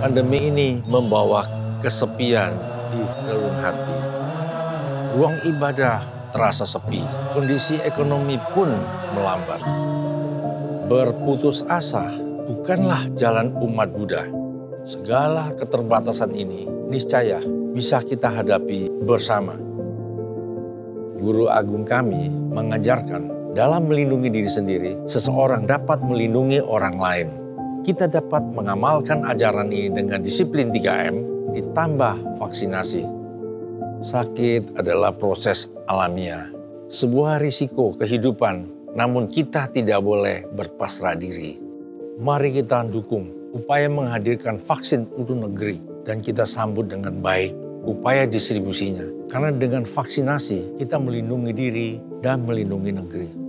Pandemi ini membawa kesepian di relung hati. Ruang ibadah terasa sepi, kondisi ekonomi pun melambat. Berputus asa bukanlah jalan umat Buddha. Segala keterbatasan ini niscaya bisa kita hadapi bersama. Guru agung kami mengajarkan dalam melindungi diri sendiri, seseorang dapat melindungi orang lain. Kita dapat mengamalkan ajaran ini dengan disiplin 3M ditambah vaksinasi. Sakit adalah proses alamiah, sebuah risiko kehidupan, namun kita tidak boleh berpasrah diri. Mari kita dukung upaya menghadirkan vaksin untuk negeri dan kita sambut dengan baik upaya distribusinya. Karena dengan vaksinasi kita melindungi diri dan melindungi negeri.